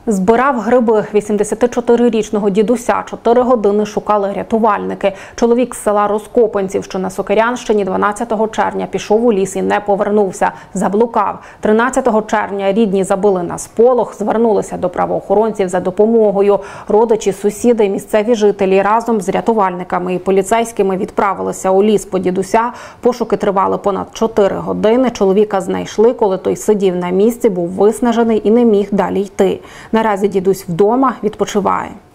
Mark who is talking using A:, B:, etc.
A: Збирав гриби. 84-річного дідуся 4 години шукали рятувальники. Чоловік з села Розкопинців, що на Сокирянщині, 12 червня пішов у ліс і не повернувся. Заблукав. 13 червня рідні забили на сполох, звернулися до правоохоронців за допомогою. Родичі, сусіди, місцеві жителі разом з рятувальниками і поліцейськими відправилися у ліс по дідуся. Пошуки тривали понад 4 години. Чоловіка знайшли, коли той сидів на місці, був виснажений і не міг далі йти. Наразі дідусь вдома відпочиває.